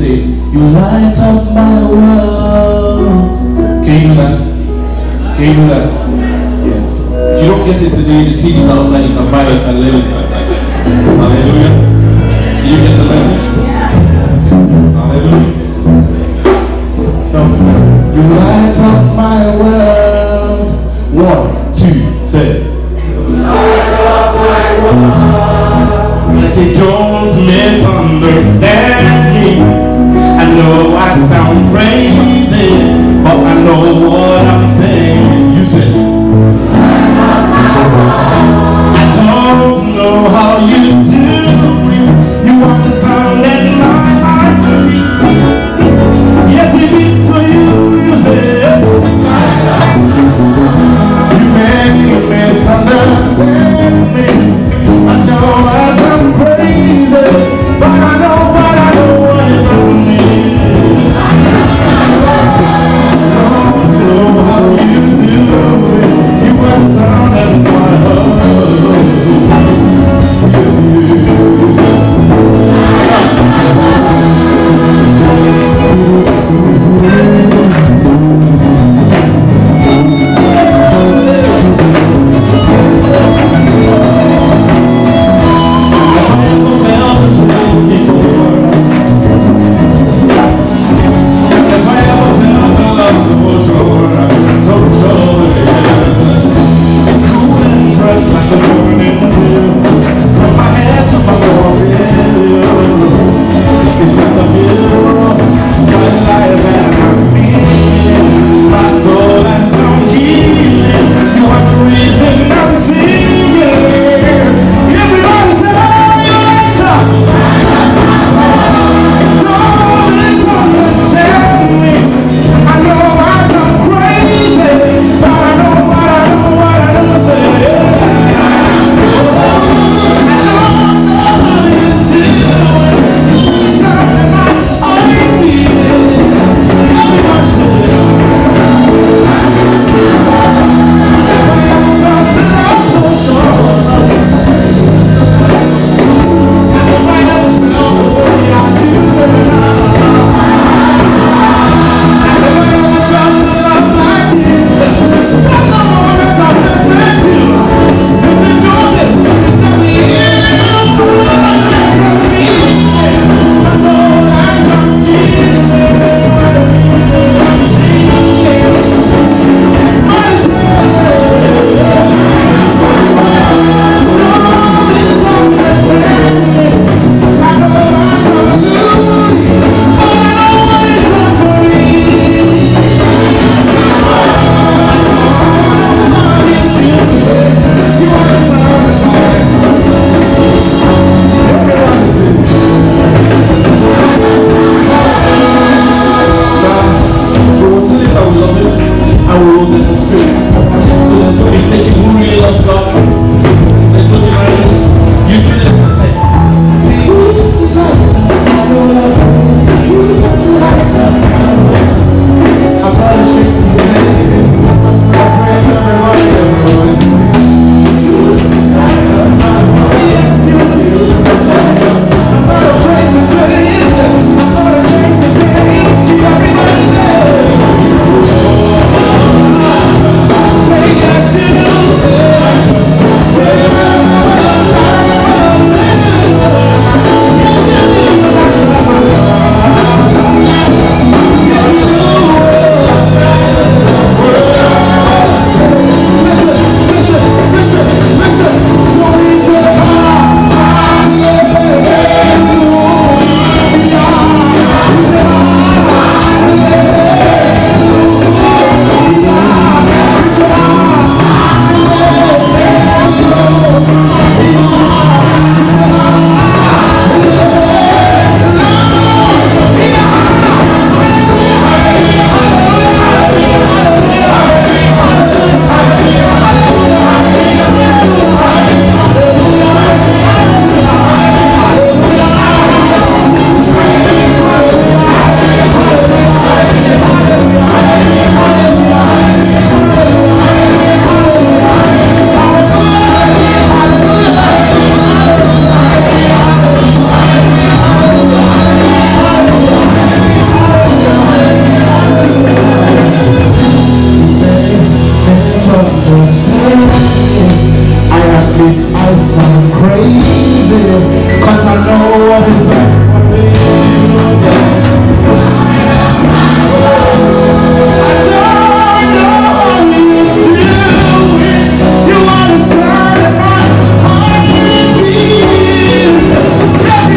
says, you light up my world. Can you do that? Can you do that? Yes. If you don't get it today, the CD is outside, you can buy it and learn it. Hallelujah. Did you get the message? Hallelujah. So, you light up my world. 1, 2, say. You light up my world. Let's say, don't misunderstand me. I know I sound crazy, but I know what I'm saying. You said, I don't know how you do it. You are the sun that I sound crazy, 'cause I know